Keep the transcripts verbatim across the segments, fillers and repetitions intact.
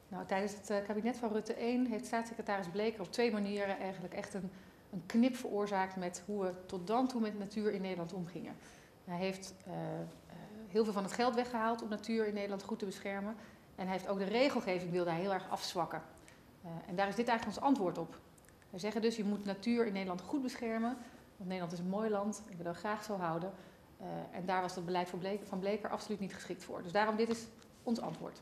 Nou, tijdens het uh, kabinet van Rutte één heeft staatssecretaris Bleker op twee manieren eigenlijk echt een, een knip veroorzaakt met hoe we tot dan toe met natuur in Nederland omgingen. Hij heeft uh, uh, heel veel van het geld weggehaald om natuur in Nederland goed te beschermen. En hij heeft ook de regelgeving wilde hij heel erg afzwakken. Uh, en daar is dit eigenlijk ons antwoord op. Wij zeggen dus, je moet natuur in Nederland goed beschermen. Want Nederland is een mooi land, ik wil dat graag zo houden. Uh, en daar was dat beleid van Bleker, van Bleker absoluut niet geschikt voor. Dus daarom, dit is ons antwoord.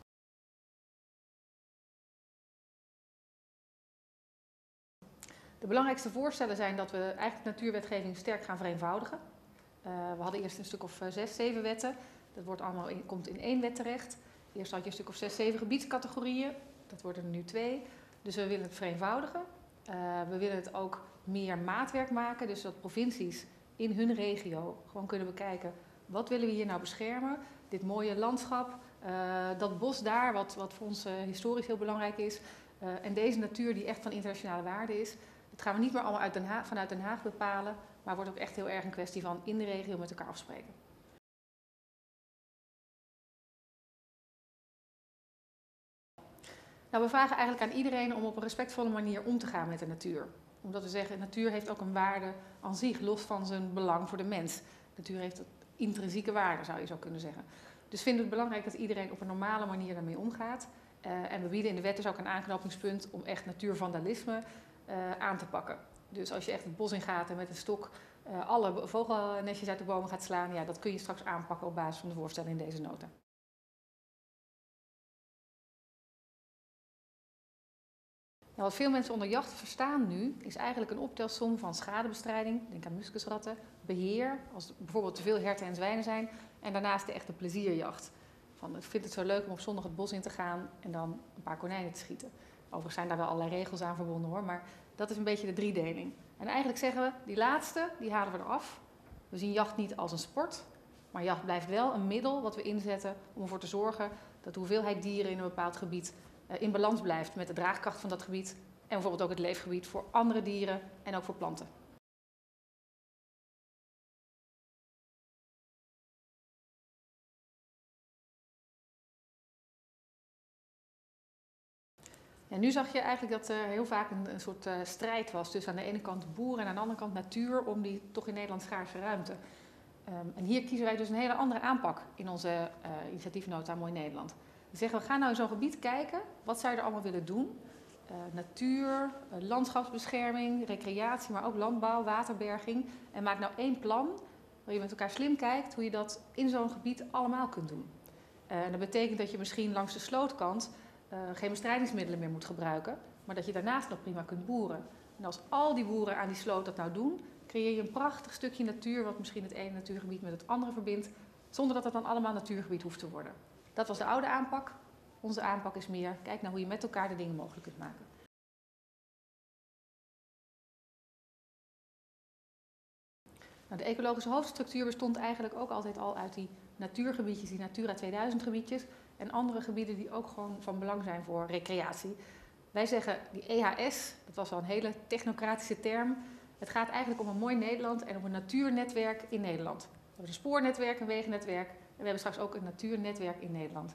De belangrijkste voorstellen zijn dat we eigenlijk de natuurwetgeving sterk gaan vereenvoudigen. Uh, we hadden eerst een stuk of uh, zes, zeven wetten. Dat wordt allemaal in, komt in één wet terecht. Eerst had je een stuk of zes, zeven gebiedscategorieën. Dat worden er nu twee. Dus we willen het vereenvoudigen. Uh, we willen het ook meer maatwerk maken. Dus dat provincies in hun regio gewoon kunnen bekijken. Wat willen we hier nou beschermen? Dit mooie landschap. Uh, dat bos daar, wat, wat voor ons uh, historisch heel belangrijk is. Uh, en deze natuur die echt van internationale waarde is. Dat gaan we niet meer allemaal uit Den Haag, vanuit Den Haag bepalen, maar wordt ook echt heel erg een kwestie van in de regio met elkaar afspreken. Nou, we vragen eigenlijk aan iedereen om op een respectvolle manier om te gaan met de natuur. Omdat we zeggen, natuur heeft ook een waarde aan zich, los van zijn belang voor de mens. Natuur heeft een intrinsieke waarde, zou je zo kunnen zeggen. Dus vinden we het belangrijk dat iedereen op een normale manier daarmee omgaat. Uh, en we bieden in de wet dus ook een aanknopingspunt om echt natuurvandalisme uh, aan te pakken. Dus als je echt het bos in gaat en met een stok uh, alle vogelnestjes uit de bomen gaat slaan, ja, dat kun je straks aanpakken op basis van de voorstellen in deze nota. Nou, wat veel mensen onder jacht verstaan nu, is eigenlijk een optelsom van schadebestrijding, denk aan muskusratten, beheer, als er bijvoorbeeld te veel herten en zwijnen zijn, en daarnaast de echte plezierjacht. Van, ik vind het zo leuk om op zondag het bos in te gaan en dan een paar konijnen te schieten. Overigens zijn daar wel allerlei regels aan verbonden hoor, maar dat is een beetje de driedeling. En eigenlijk zeggen we, die laatste, die halen we eraf. We zien jacht niet als een sport, maar jacht blijft wel een middel wat we inzetten om ervoor te zorgen dat de hoeveelheid dieren in een bepaald gebied uh, in balans blijft met de draagkracht van dat gebied en bijvoorbeeld ook het leefgebied voor andere dieren en ook voor planten. En nu zag je eigenlijk dat er heel vaak een, een soort uh, strijd was tussen aan de ene kant boeren en aan de andere kant natuur om die toch in Nederland schaarse ruimte. Um, en hier kiezen wij dus een hele andere aanpak in onze uh, initiatiefnota Mooi Nederland. We zeggen, we gaan nou in zo'n gebied kijken, wat zij er allemaal willen doen. Uh, natuur, uh, landschapsbescherming, recreatie, maar ook landbouw, waterberging. En maak nou één plan waar je met elkaar slim kijkt hoe je dat in zo'n gebied allemaal kunt doen. Uh, en dat betekent dat je misschien langs de slootkant Uh, geen bestrijdingsmiddelen meer moet gebruiken, maar dat je daarnaast nog prima kunt boeren. En als al die boeren aan die sloot dat nou doen, creëer je een prachtig stukje natuur wat misschien het ene natuurgebied met het andere verbindt, zonder dat het dan allemaal natuurgebied hoeft te worden. Dat was de oude aanpak. Onze aanpak is meer, kijk naar hoe je met elkaar de dingen mogelijk kunt maken. Nou, de ecologische hoofdstructuur bestond eigenlijk ook altijd al uit die natuurgebiedjes, die Natura tweeduizend gebiedjes en andere gebieden die ook gewoon van belang zijn voor recreatie. Wij zeggen die E H S, dat was wel een hele technocratische term. Het gaat eigenlijk om een mooi Nederland en om een natuurnetwerk in Nederland. We hebben een spoornetwerk, een wegennetwerk en we hebben straks ook een natuurnetwerk in Nederland.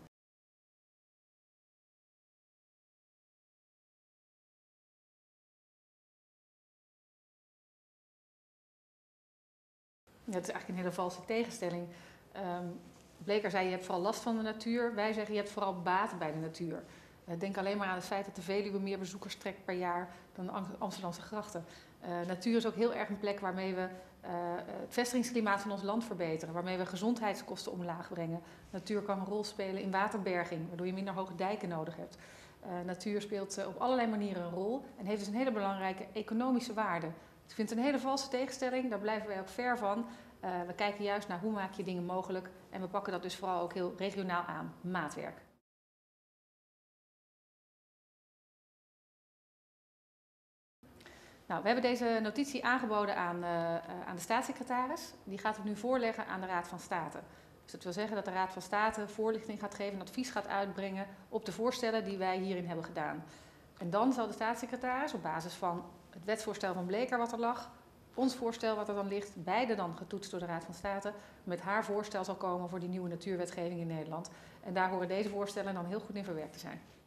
Ja, dat is eigenlijk een hele valse tegenstelling. Um, Bleker zei, je hebt vooral last van de natuur. Wij zeggen, je hebt vooral baat bij de natuur. Uh, denk alleen maar aan het feit dat de Veluwe meer bezoekers trekt per jaar dan de Amsterdamse grachten. Uh, natuur is ook heel erg een plek waarmee we uh, het vestigingsklimaat van ons land verbeteren. Waarmee we gezondheidskosten omlaag brengen. Natuur kan een rol spelen in waterberging, waardoor je minder hoge dijken nodig hebt. Uh, natuur speelt uh, op allerlei manieren een rol en heeft dus een hele belangrijke economische waarde. Ik vind het een hele valse tegenstelling, daar blijven wij ook ver van. Uh, we kijken juist naar hoe maak je dingen mogelijk en we pakken dat dus vooral ook heel regionaal aan, maatwerk. Nou, we hebben deze notitie aangeboden aan, uh, aan de staatssecretaris. Die gaat het nu voorleggen aan de Raad van State. Dus dat wil zeggen dat de Raad van State voorlichting gaat geven en advies gaat uitbrengen op de voorstellen die wij hierin hebben gedaan. En dan zal de staatssecretaris op basis van het wetsvoorstel van Bleker wat er lag, ons voorstel wat er dan ligt, beide dan getoetst door de Raad van State, met haar voorstel zal komen voor die nieuwe natuurwetgeving in Nederland. En daar horen deze voorstellen dan heel goed in verwerkt te zijn.